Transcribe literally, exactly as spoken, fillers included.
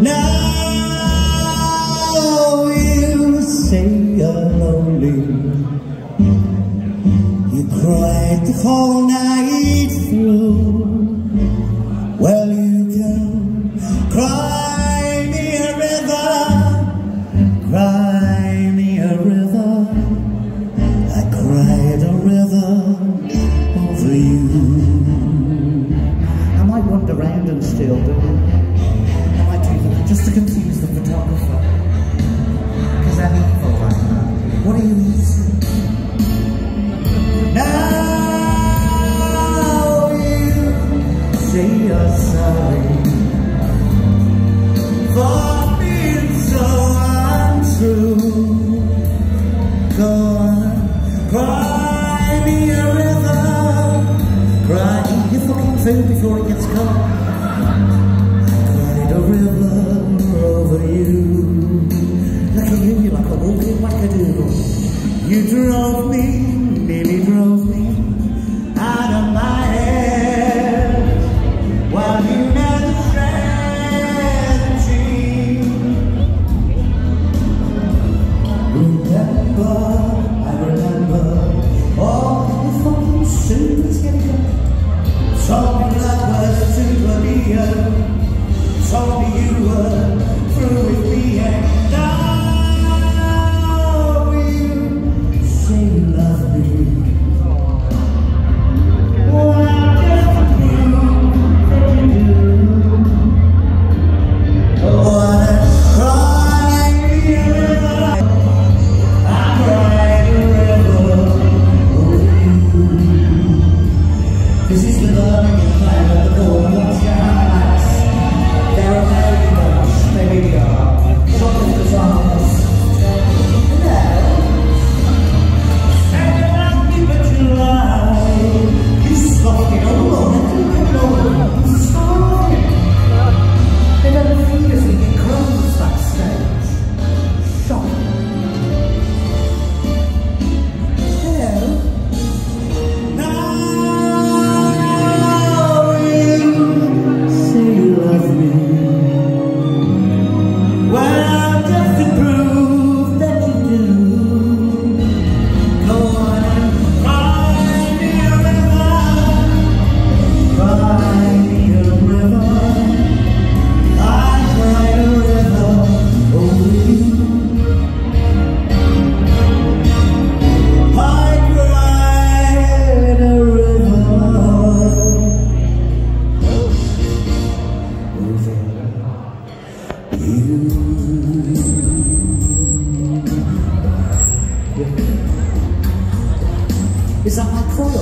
Now you say you're lonely. You cried the whole night through. Well, you can cry me a river, cry me a river. I cried a river over you. I might wander around and steal them. I might do that just to confuse the photographer. Because I'm evil like that. What are you eating? Now you say you're sorry for being so untrue. Go on, cry me a river. Cry, eat your fucking food before it gets cold. I cried a river over you. Look at you, you're like a walking wackadoodle. You drove me, nearly drove me out of my head, while you never shed a tear. Remember, I remember all the fucking suits getting up. Told me love was too familiar. Told me you were through with me, and now you say you love me. Well, I just prove that you do. Oh, I cried a river. I cried a river over you. This is the learning and plan of the goal. Watch your hands. They're American, they really are. Shot in the arms. Hello. And you love me, but you lie. You sloppy old woman, you can over. You sorry. They never think as we get crumbs backstage. Shocking. Hello. Now you say you love me. Well, just to prove that you do. Go on and cry me a river. Cry me a river. I cried a river over you. I cried a river over you. Is that my cry?